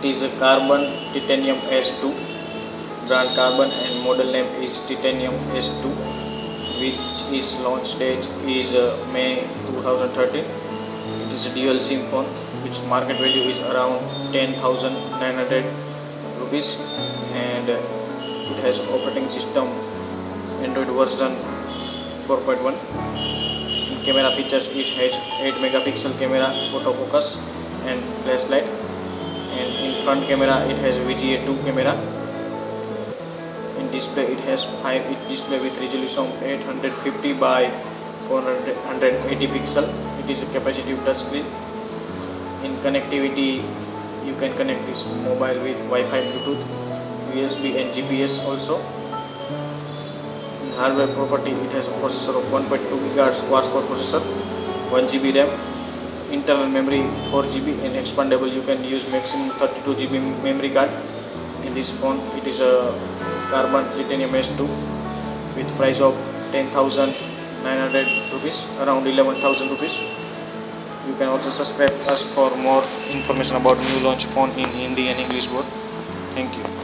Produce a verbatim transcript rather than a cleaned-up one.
It is a carbon titanium S two, brand carbon, and model name is titanium S two, which is launch date is uh, May two thousand thirteen. It is a dual SIM phone, which market value is around ten thousand nine hundred rupees, and uh, it has operating system Android version four point one. In camera features, it has eight megapixel camera, autofocus, and flashlight. And in front camera, it has V G A two camera. In display, it has five inch display with resolution eight hundred fifty by four hundred eighty pixel. It is a capacitive touchscreen. In connectivity, you can connect this mobile with Wi-Fi, Bluetooth, U S B, and G P S also. In hardware property, it has a processor of one point two gigahertz quad-core processor, one G B RAM, internal memory four G B, and expandable. You can use maximum thirty-two G B memory card. In this phone, it is a carbon titanium S two with price of ten thousand nine hundred rupees, around eleven thousand rupees. You can also subscribe us for more information about new launch phone in Hindi and English both. Thank you.